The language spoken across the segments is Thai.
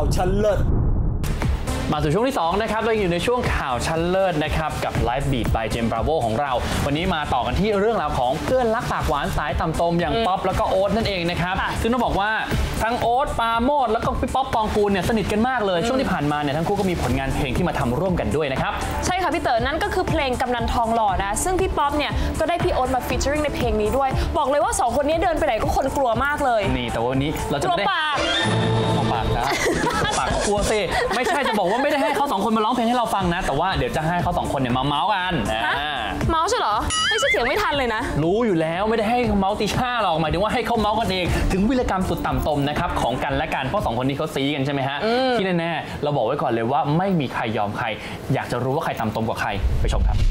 าวชั้นเลิศมาสู่ช่วงที่2นะครับเราอยู่ในช่วงข่าวชั้นเลิศนะครับกับ Live Beat by Jem Bravo ของเราวันนี้มาต่อกันที่เรื่องราวของเพื่อนรักปากหวานสายต่ำตมอย่างป๊อปแล้วก็โอ๊ตนั่นเองนะครับซึ่งต้องบอกว่าทั้งโอ๊ตปาโมดแล้วก็พี่ป๊อปปองกูลเนี่ยสนิทกันมากเลยช่วงที่ผ่านมาเนี่ยทั้งคู่ก็มีผลงานเพลงที่มาทำร่วมกันด้วยนะครับใช่ค่ะพี่เต๋อนั่นก็คือเพลงกำนันทองหล่อนะซึ่งพี่ป๊อปเนี่ยก็ได้พี่โอ๊ตมาฟีเจอริ่งในเพลงนี้ด้วยบอกเลยว่า2คนนี้เดินไปไหนก็คนกลัวมากเลยนี่แต่วันนี้เราจะไม่ได้ปากนะปากกลัวสิไม่ใช่จะบอกว่าไม่ได้ให้เขา2คนมาร้องเพลงให้เราฟังนะแต่ว่าเดี๋ยวจะให้เขา2คนเนี่ยมาเมาส์กันเมาส์ใช่เหรอไม่ใช่เสียงไม่ทันเลยนะรู้อยู่แล้วไม่ได้ให้เมาส์ติช่าหรอกหมายถึงว่าให้เขาเมาส์กันเองถึงวิรกรรมสุดต่ำตมนะครับของกันและกันเพราะ2คนนี้เขาซีกันใช่ไหมฮะที่แน่ๆเราบอกไว้ก่อนเลยว่าไม่มีใครยอมใครอยากจะรู้ว่าใครต่ำตมกว่าใครไปชมครับ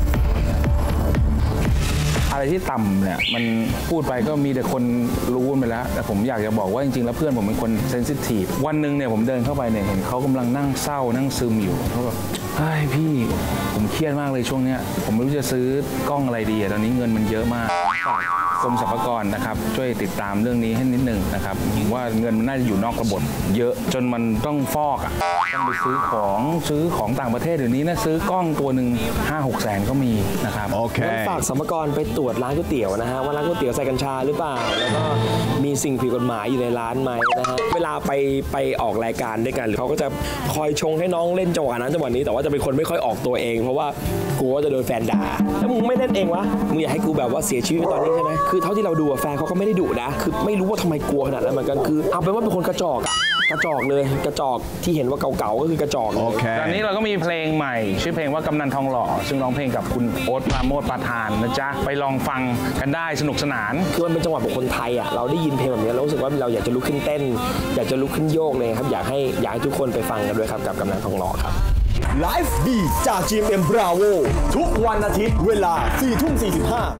อะไรที่ต่ำเนี่ยมันพูดไปก็มีแต่คนรู้ไปแล้วแต่ผมอยากจะบอกว่าจริงๆแล้วเพื่อนผมเป็นคนเซนซิทีฟวันหนึ่งเนี่ยผมเดินเข้าไปเนี่ยเห็นเขากำลังนั่งเศร้านั่งซึมอยู่เขาแบบเฮ้ยพี่ผมเครียดมากเลยช่วงนี้ผมไม่รู้จะซื้อกล้องอะไรดีตอนนี้เงินมันเยอะมากกรมสรรพากรนะครับช่วยติดตามเรื่องนี้ให้นิดหนึ่งนะครับว่าเงินมันน่าจะอยู่นอกระบบเยอะจนมันต้องฟอกต้องไปซื้อของต่างประเทศเดี๋ยวนี้นะซื้อกล้องตัวหนึ่ง5-6 แสนก็มีนะครับโอเคฝากสรรพากรไปตรวจร้านก๋วยเตี๋ยวนะฮะว่าร้านก๋วยเตี๋ยวใส่กัญชาหรือเปล่าแล้วก็มีสิ่งผิดกฎหมายอยู่ในร้านไหมนะฮะเวลาไปออกรายการด้วยกันเขาก็จะคอยชงให้น้องเล่นจังหวะนั้นจังหวะนี้แต่ว่าจะเป็นคนไม่ค่อยออกตัวเองเพราะว่ากลัวว่าจะโดนแฟนด่าแล้วมึงไม่เล่นเองวะมึงอยากให้กูแบบว่าเสียชีวิตตอนนี้ใช่ไหมคือเท่าที่เราดูแฟนเขาก็ไม่ได้ดุนะคือไม่รู้ว่าทำไมกลัวขนาดนั้นเหมือนกันคือเอาเป็นว่าเป็นคนกระจอกกระจอกเลยกระจอกที่เห็นว่าเก่าๆก็คือกระจอกตอนนี้เราก็มีเพลงใหม่ชื่อเพลงว่ากำนันทองหล่อซึ่งร้องเพลงกับคุณโอ๊ตปราโมทประธานนะจ๊ะไปลองฟังกันได้สนุกสนานคือมันเป็นจังหวะของคนไทยเราได้ยินเพลงแบบนี้เรารู้สึกว่าเราอยากจะลุกขึ้นเต้นอยากจะลุกขึ้นโยกเลยครับอยากให้ทุกคนไปฟังกันด้วยครับกับกำนันทองหล่อครับไลฟ์บีจาก GMM Bravo ทุกวันอาทิตย์เวลา 4:45